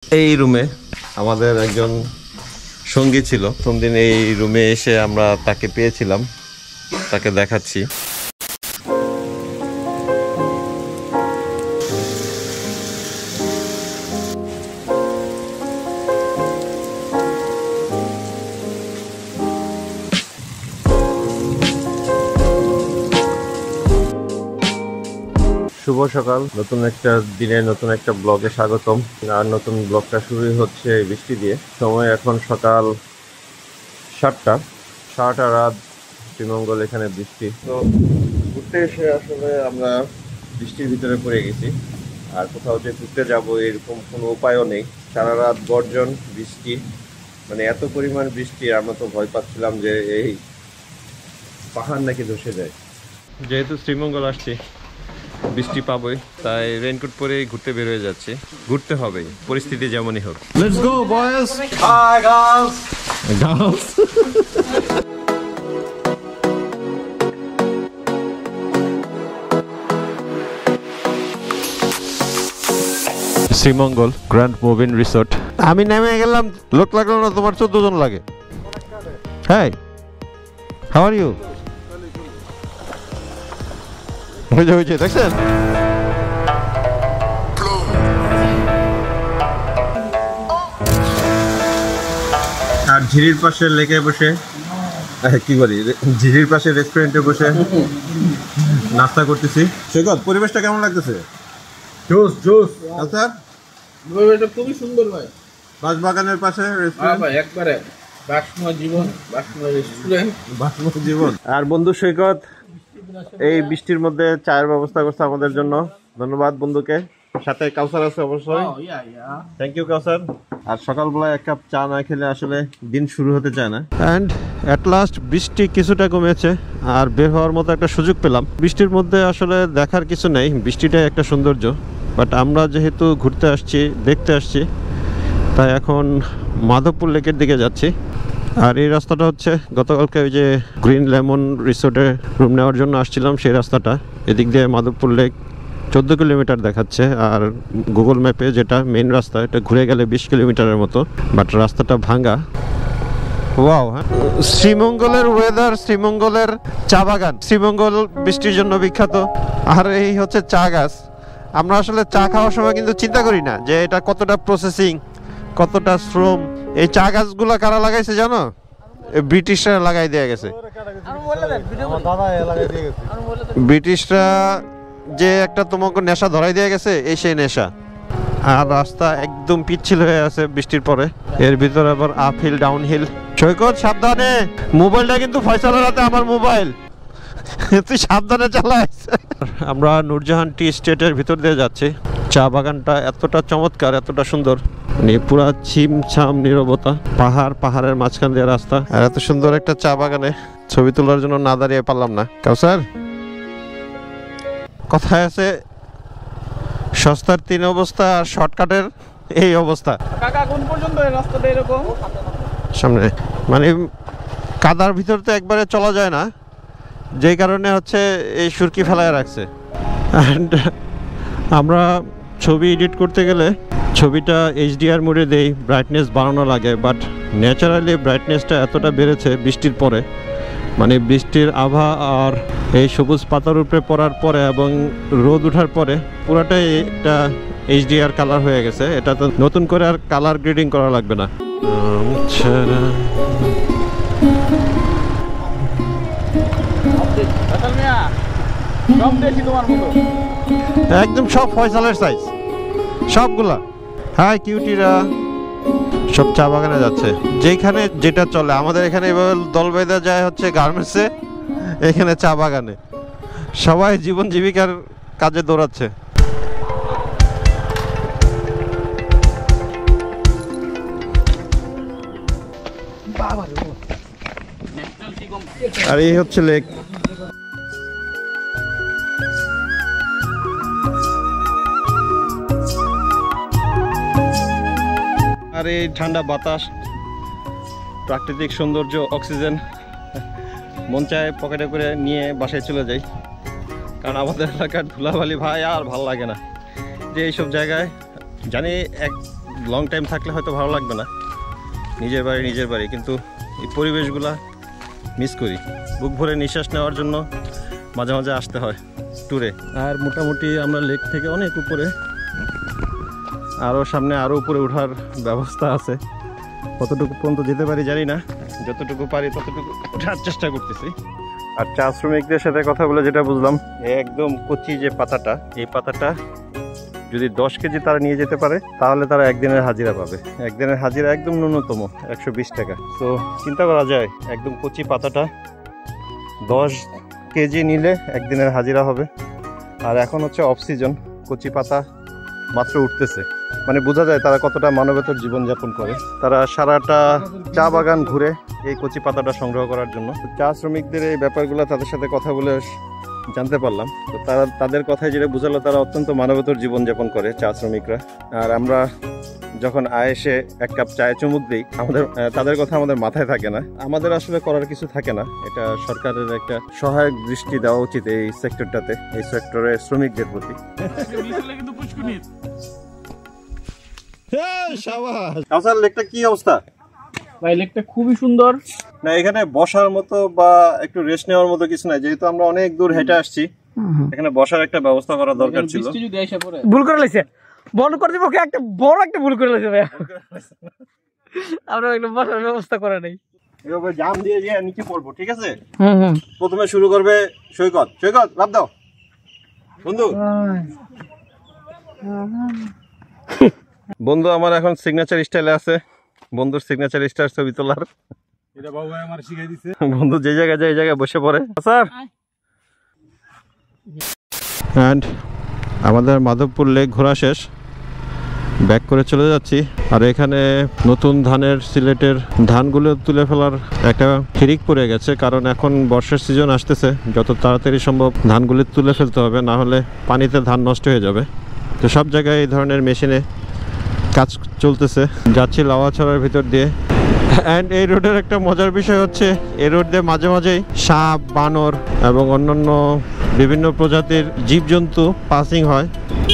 এই রুমে আমাদের একজন সঙ্গী ছিল, প্রথম দিন এই রুমে এসে আমরা তাকে পেয়েছিলাম, তাকে দেখাচ্ছি। শুভ সকাল, নতুন একটা দিনে নতুন একটা ব্লগে স্বাগতম। আর নতুন ব্লগটা শুরু হচ্ছে বৃষ্টি দিয়ে। সময় এখন সকাল 7টা, সারাটা রাত শ্রীমঙ্গল এখানে বৃষ্টি। তো ঘুরতে এসে আসলে আমরা বৃষ্টির ভিতরে পড়ে গেছি, আর কোথাও যে ঘুরতে যাব এরকম কোনো উপায়ও নেই। সারা রাত গর্জন, বৃষ্টি, মানে এত পরিমাণ বৃষ্টি, আমরা তো ভয় পাচ্ছিলাম যে এই পাহাড় নাকি ধসে যায়। যেহেতু শ্রীমঙ্গল আসছি, বৃষ্টি পাবই, তাই রেইনকোট পরে ঘুরতে বের হয়ে যাচ্ছি। ঘুরতে হবে, পরিস্থিতি যেমনই হোক। Let's go boys. Hi girls. Girls. Sreemangal grand মুভিন রিসোর্ট। আমি নেমে গেলাম, লোক লাগলো না, তোমার 14 জন লাগে। Hi, how are you? হয়েছে দেখছেন? আর ঝিরির পাশে লেকে বসে, কি বলি, ঝিরির পাশে রেস্টুরেন্টে বসে নাস্তা করতেছি। সৈকত, পরিবেশটা কেমন লাগতেছে? জোস জোস। আচ্ছা, পরিবেশটা খুবই সুন্দর ভাই। বাঁশবাগানের পাশে রেস্টুরেন্ট, ভাই একবারে বাসময় জীবন, বাসময় রেস্টুরেন্ট, বাসময় জীবন। আর বন্ধু সৈকত এই বৃষ্টির মধ্যে চায়ের ব্যবস্থা করছে আমাদের জন্য, ধন্যবাদ বন্ধুকে। সাথে কাউসার আছে অবশ্যই, থ্যাংক ইউ কাউসার। আর সকালবেলায় এক কাপ চা না খেলে আসলে দিন শুরু হতে চায় না। অ্যান্ড অ্যাট লাস্ট বৃষ্টি কিছুটা কমেছে, আর বের হওয়ার মতো একটা সুযোগ পেলাম। বৃষ্টির মধ্যে আসলে দেখার কিছু নেই, বৃষ্টিটাই একটা সৌন্দর্য। বাট আমরা যেহেতু ঘুরতে আসছি, দেখতে আসছি, তাই এখন মাধবপুর লেকের দিকে যাচ্ছি। আর এই রাস্তাটা হচ্ছে গতকালকে ওই যে গ্রিন লেমন রিসোর্টে রুম নেওয়ার জন্য আসছিলাম, সেই রাস্তাটা। এদিক দিয়ে মাধবপুর লেক 14 কিলোমিটার দেখাচ্ছে, আর গুগল ম্যাপে যেটা মেইন রাস্তা, এটা ঘুরে গেলে 20 কিলোমিটারের মতো। বাট রাস্তাটা ভাঙা। ওয়াও, হ্যাঁ, শ্রীমঙ্গলের ওয়েদার, শ্রীমঙ্গলের চা বাগান। শ্রীমঙ্গল বৃষ্টির জন্য বিখ্যাত, আর এই হচ্ছে চা গাছ। আমরা আসলে চা খাওয়ার সময় কিন্তু চিন্তা করি না যে এটা কতটা প্রসেসিং, কতটা শ্রম। এই চা গাছগুলো কারা লাগাইছে জানো? ব্রিটিশরা লাগাই দিয়ে গেছে। ব্রিটিশরা যে একটা তোমাকে নেশা ধরাই দিয়ে গেছে, এই সেই নেশা। আর রাস্তা একদম পিচ্ছিল হয়ে আছে বৃষ্টির পরে, এর ভিতরে আবার up hill down hill. Saikat সাবধানে, মোবাইলটা কিন্তু ফয়সালের হাতে, আমার মোবাইল, তুই সাবধানে চালাইস। আমরা নূরজাহান টি স্টেটের ভিতর দিয়ে যাচ্ছি। চা বাগানটা এতটা চমৎকার, এতটা সুন্দর, মানে পুরা ছিমছাম নীরবতা, পাহাড়, পাহাড়ের মাঝখান দিয়ে রাস্তা। আর এত সুন্দর একটা চা বাগানে ছবি তোলার জন্য না দাঁড়িয়ে পারলাম না। কাউসার, কথায় আছে সস্তার 3 অবস্থা আর শর্টকাটের এই অবস্থা। কাকা কোন পর্যন্ত এই রাস্তাটা এরকম? সামনে মানে কাদার ভিতর তো একবারে চলা যায় না, যেই কারণে হচ্ছে এই সুরকি ফেলায় রাখছে। অ্যান্ড আমরা ছবি এডিট করতে গেলে ছবিটা HDR মোডে দেই, ব্রাইটনেস বাড়ানো লাগে। বাট ন্যাচারালি ব্রাইটনেসটা এতটা বেড়েছে বৃষ্টির পরে, মানে বৃষ্টির আভা আর এই সবুজ পাতার উপরে পড়ার পরে এবং রোদ ওঠার পরে পুরাটাই একটা HDR কালার হয়ে গেছে। এটা তো নতুন করে আর কালার গ্রেডিং করা লাগবে না। একদম সব ফয়সালের সাইজ, সবগুলা। হাই কিউটিরা, সব চা বাগানে যাচ্ছে। যেখানে যেটা চলে, আমাদের এখানে এভাবে দল বেঁধে যায় হচ্ছে গার্মেন্টসে, এখানে চা বাগানে সবাই জীবন জীবিকার কাজে দৌড়াচ্ছে। আর এই হচ্ছে লেক। আর এই ঠান্ডা বাতাস, প্রাকৃতিক সৌন্দর্য, অক্সিজেন, মন চায় পকেটে করে নিয়ে বাসায় চলে যাই। কারণ আমাদের এলাকার ধুলাবালি ভাই আর ভাল লাগে না। যে এইসব জায়গায় জানি লং টাইম থাকলে হয়তো ভালো লাগবে না, নিজের বাড়ি, কিন্তু এই পরিবেশগুলা মিস করি। বুক ভরে নিঃশ্বাস নেওয়ার জন্য মাঝে মাঝে আসতে হয় ট্যুরে। আর মোটামুটি আমরা লেক থেকে অনেক উপরে, আরও সামনে আরও উপরে ওঠার ব্যবস্থা আছে। কতটুকু পর্যন্ত যেতে পারি জানি না, যতটুকু পারি ততটুকু ওঠার চেষ্টা করতেছি। আর চা শ্রমিকদের সাথে কথা বলে যেটা বুঝলাম, একদম কচি যে পাতাটা, এই পাতাটা যদি 10 কেজি তারা নিয়ে যেতে পারে তাহলে তারা একদিনের হাজিরা পাবে। একদিনের হাজিরা একদম ন্যূনতম 120 টাকা। তো চিন্তা করা যায়, একদম কচি পাতাটা 10 কেজি নিলে একদিনের হাজিরা হবে। আর এখন হচ্ছে অফ সিজন, কচি পাতা মাত্র উঠতেছে, মানে বোঝা যায় তারা কতটা মানবেতর জীবনযাপন করে। তারা সারাটা চা বাগান ঘুরে এই কচি পাতাটা সংগ্রহ করার জন্য। চা শ্রমিকদের এই ব্যাপারগুলো তাদের সাথে কথা বলে জানতে পারলাম। তো তাদের কথায় যেটা বোঝালো, তারা অত্যন্ত মানবেতর জীবনযাপন করে চা শ্রমিকরা। আর আমরা যখন এসে এক কাপ চায়ে চুমুক দিই, তাদের কথা আমাদের মাথায় থাকে না। আমাদের আসলে করার কিছু থাকে না, এটা সরকারের একটা সহায়ক দৃষ্টি দেওয়া উচিত এই সেক্টরটাতে, এই সেক্টরের শ্রমিকদের প্রতি। লেকটা কি অবস্থা ভাই? লেকটা খুবই সুন্দর। না, এখানে বসার মতো বা একটু রেস্ট নেওয়ার মতো কিছু নাই, যেহেতু আমরা অনেক দূর হেঁটে আসছি। এখানে বসার একটা ব্যবস্থা করা দরকার ছিল। ভুল করে লাইছে, বন্ধ করে দিব, একটা বড় একটা ভুল করে লাইছে ভাই। আমরা একটা বসার ব্যবস্থা করে নাই, এভাবে জাম দিয়ে নিচে পড়বো, ঠিক আছে? প্রথমে শুরু করবে সৈকত। লাভ দাও বন্ধু। বন্ধু আমার এখন সিগনেচার স্টাইলে আছে, বন্ধুর সিগনেচার স্টাইল ছবি তোলার। এটা বাবু আমার শিখাই দিছে। বন্ধু যে জায়গায় বসে পড়ে। স্যার, এন্ড আমাদের মাধবপুর লেক ঘোরা শেষ, ব্যাক করে চলে যাচ্ছি। আর এখানে নতুন ধানের, সিলেটের ধানগুলো তুলে ফেলার একটা হিড়িক পড়ে গেছে, কারণ এখন বর্ষার সিজন আসতেছে। যত তাড়াতাড়ি সম্ভব ধানগুলি তুলে ফেলতে হবে, না হলে পানিতে ধান নষ্ট হয়ে যাবে। তো সব জায়গায় এই ধরনের মেশিনে কাজ চলতেছে। যাচ্ছি লাওয়াছড়ার ভিতর দিয়ে। অ্যান্ড এই রোডের একটা মজার বিষয় হচ্ছে, এই রোড দিয়ে মাঝে মাঝেই সাপ, বানর এবং অন্যান্য বিভিন্ন প্রজাতির জীবজন্তু পাসিং হয়।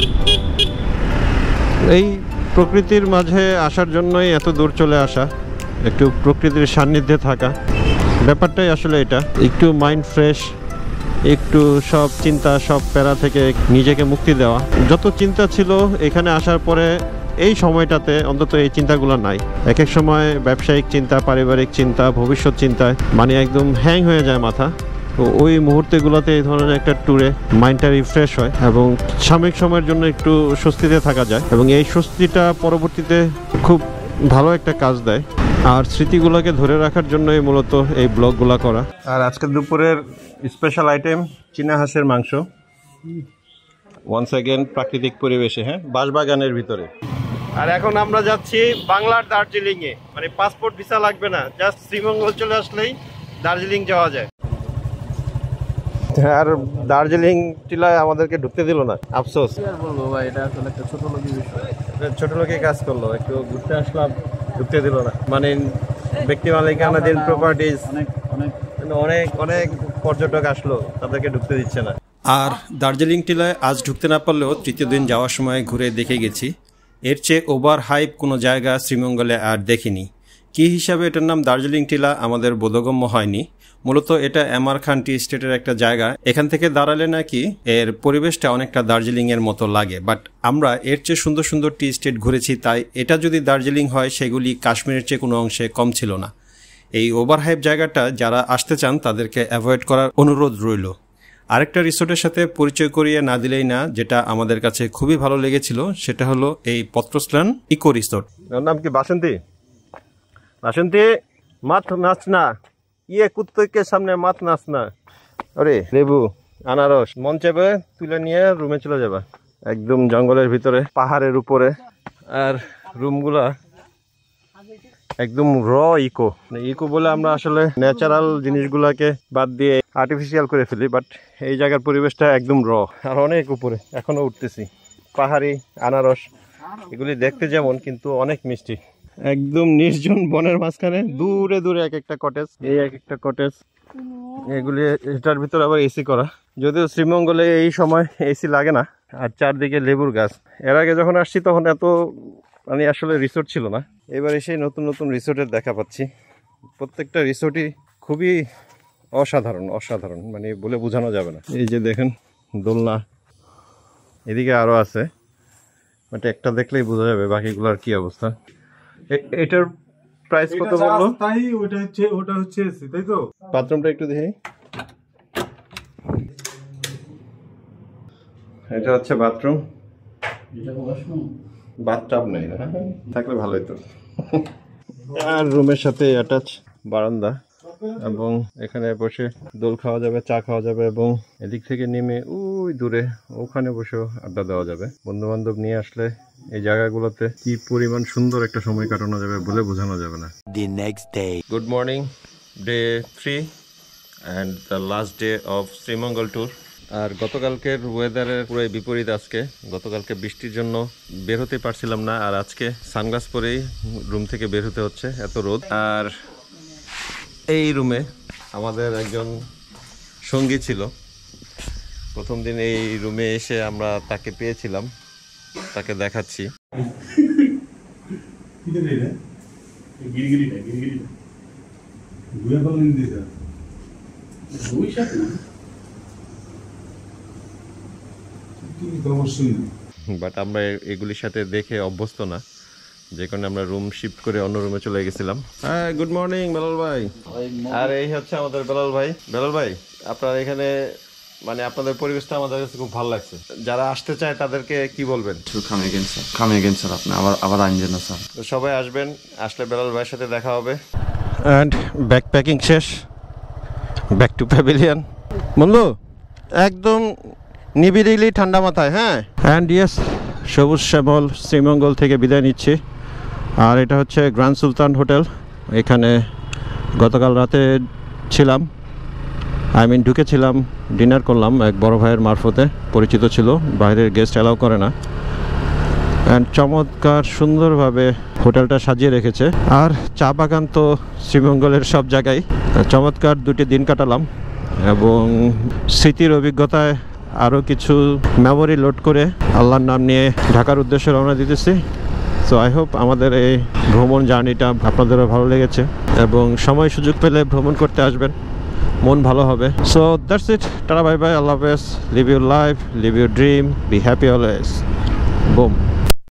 এই প্রকৃতির মাঝে আসার জন্যই এত দূর চলে আসা, একটু প্রকৃতির সান্নিধ্যে থাকা। ব্যাপারটাই আসলে এটা, একটু মাইন্ড ফ্রেশ, একটু সব চিন্তা, সব প্যারা থেকে নিজেকে মুক্তি দেওয়া। যত চিন্তা ছিল এখানে আসার পরে, এই সময়টাতে অন্তত এই চিন্তাগুলো নাই। এক এক সময় ব্যবসায়িক চিন্তা, পারিবারিক চিন্তা, ভবিষ্যৎ চিন্তায় মানে একদম হ্যাং হয়ে যায় মাথা। তো ওই মুহূর্তগুলোতে এই ধরনের একটা ট্যুরে মাইন্ডটা রিফ্রেশ হয় এবং সাময়িক সময়ের জন্য একটু স্বস্তিতে থাকা যায়, এবং এই স্বস্তিটা পরবর্তীতে খুব ভালো একটা কাজ দেয়। আর স্মৃতিগুলোকে ধরে রাখার জন্যই মূলত এই ব্লগগুলো করা। আর আজকে দুপুরের স্পেশাল আইটেম চীনা হাঁসের মাংস, ওয়ান্স অ্যাগেন প্রাকৃতিক পরিবেশে, হ্যাঁ, বাঁশবাগানের ভিতরে। আর এখন আমরা যাচ্ছি বাংলার দার্জিলিংয়ে, মানে পাসপোর্ট ভিসা লাগবে না, জাস্ট শ্রীমঙ্গল চলে আসলেই দার্জিলিং যাওয়া যায়। আর দার্জিলিং টিলায় আমাদেরকে ঢুকতে দিল না, আফসোস। বলবো ভাই, এটা আসলে একটা ছোট লোকের বিষয়, ছোট লোকে কাজ করলো, একটু ঘুরতে আসলাম, ঢুকতে দিল না। মানে ব্যক্তি মালিকানাধীন প্রপার্টিজ, অনেক অনেক পর্যটক আসলো, তাদেরকে ঢুকতে দিচ্ছে না। আর দার্জিলিং টিলায় আজ ঢুকতে না পারলেও তৃতীয় দিন যাওয়ার সময় ঘুরে দেখে গেছি। এর চেয়ে ওভার হাইপ কোনো জায়গা শ্রীমঙ্গলে আর দেখিনি। কী হিসাবে এটার নাম দার্জিলিং টিলা আমাদের বোধগম্য হয়নি। মূলত এটা এমআর খান টি স্টেটের একটা জায়গা, এখান থেকে দাঁড়ালে নাকি এর পরিবেশটা অনেকটা দার্জিলিংয়ের মতো লাগে। বাট আমরা এর চেয়ে সুন্দর সুন্দর টি স্টেট ঘুরেছি, তাই এটা যদি দার্জিলিং হয় সেগুলি কাশ্মীরের চেয়ে কোনো অংশে কম ছিল না। এই ওভারহাইপ জায়গাটা যারা আসতে চান তাদেরকে অ্যাভয়েড করার অনুরোধ রইল। আরেকটা রিসোর্টের সাথে পরিচয় করিয়ে না দিলেই না, যেটা আমাদের কাছে খুবই ভালো লেগেছিল, সেটা হলো এই পত্রস্থান ইকো রিসোর্ট। ওর নাম কি? বাসন্তী। বাসন্তী, মাথ নাচ না, ইয়ে কুত্তকে সামনে মাথ নাচ না। আরে লেবু, আনারস মন চাইবে তুলে নিয়ে রুমে চলে যাবা। একদম জঙ্গলের ভিতরে, পাহাড়ের উপরে। আর রুমগুলা একদম র ইকো। ইকো বলে আমরা আসলে ন্যাচারাল জিনিসগুলাকে বাদ দিয়ে আর্টিফিশিয়াল করে ফেলি, বাট এই জায়গার পরিবেশটা একদম র। আর অনেক উপরে এখনো উঠতেছি। পাহাড়ি, আনারস, এগুলি দেখতে যেমন, কিন্তু অনেক মিষ্টি। একদম নির্জন বনের মাঝখানে দূরে দূরে এক একটা কটেজ, এই এক একটা কটেজ। এগুলি, এটার ভিতরে আবার এসি করা, যদিও শ্রীমঙ্গলে এই সময় এসি লাগে না। আর চারদিকে লেবুর গাছ। এর আগে যখন আসছি তখন এত মানে আসলে রিসোর্ট ছিল না, এবার এসে নতুন নতুন রিসোর্টের দেখা পাচ্ছি। প্রত্যেকটা রিসোর্টই খুবই অসাধারণ অসাধারণ, মানে বলে বোঝানো যাবে না। এই যে দেখেন দোলনা, এদিকে আরও আছে, বাট একটা দেখলেই বোঝা যাবে বাকিগুলোর কি অবস্থা। এটার প্রাইস কত বললো? তাই ওটা হচ্ছে এসি, তাই তো? বাথরুমটা একটু দেখি। এটা হচ্ছে বাথরুম, বাথটাব নেই না, থাকলে ভালোই তো। আর রুমের সাথে অ্যাটাচ বারান্দা, এবং এখানে বসে দোল খাওয়া যাবে, চা খাওয়া যাবে, এবং এদিক থেকে নেমে ওই দূরে ওখানে বসেও আড্ডা দেওয়া যাবে। বন্ধু বান্ধব নিয়ে আসলে এই জায়গাগুলোতে কি পরিমাণ সুন্দর একটা সময় কাটানো যাবে বলে বোঝানো যাবে না। The next day. Good morning, day 3 and the last day of Sreemangal tour. আর গতকালকের ওয়েদারের পুরো বিপরীত আজকে। গতকালকে বৃষ্টির জন্য বের হতে পারছিলাম না, আর আজকে সানগ্লাস পরেই রুম থেকে বের হতে হচ্ছে, এত রোদ। আর এই রুমে আমাদের একজন সঙ্গী ছিল, প্রথম দিন এই রুমে এসে আমরা তাকে পেয়েছিলাম, তাকে দেখাচ্ছি। বাট আমরা এগুলির সাথে দেখে অভ্যস্ত না, যে কারণে আমরা রুম শিফট করে অন্য রুমে চলে গেছিলাম। হ্যাঁ, গুড মর্নিং বেলাল ভাই। আর এই হচ্ছে আমাদের বেলাল ভাই। বেলাল ভাই, আপনার এখানে মানে আপনাদের পরিবেশটা আমাদের কাছে খুব ভালো লাগছে। যারা আসতে চায় তাদেরকে কি বলবেন? কামে গেন স্যার, আপনি আবার আনবেন না স্যার। তো সবাই আসবেন, আসলে বেলাল ভাইয়ের সাথে দেখা হবে। অ্যান্ড ব্যাক প্যাকিং শেষ, ব্যাক টু প্যাভিলিয়ন। বন্ধু একদম নিবিড়িলি ঠান্ডা মাথায়। হ্যাঁ, অ্যান্ড ইয়েস, সবুজ শ্যামল শ্রীমঙ্গল থেকে বিদায় নিচ্ছি। আর এটা হচ্ছে গ্র্যান্ড সুলতান হোটেল। এখানে গতকাল রাতে ছিলাম, ঢুকেছিলাম, ডিনার করলাম এক বড় ভাইয়ের মারফতে, পরিচিত ছিল, বাইরের গেস্ট অ্যালাউ করে না। অ্যান্ড চমৎকার সুন্দরভাবে হোটেলটা সাজিয়ে রেখেছে। আর চা বাগান তো শ্রীমঙ্গলের সব জায়গায়। চমৎকার দুটি দিন কাটালাম, এবং স্মৃতির অভিজ্ঞতায় আরও কিছু মেমোরি লোড করে আল্লাহর নাম নিয়ে ঢাকার উদ্দেশ্যে রওনা দিতেছি। সো আই হোপ আমাদের এই ভ্রমণ জার্নিটা আপনাদেরও ভালো লেগেছে, এবং সময় সুযোগ পেলে ভ্রমণ করতে আসবেন, মন ভালো হবে। So that's it, tata bye bye, আল্লাহ হাফেজ, live your life, live your dream, be happy always, broom.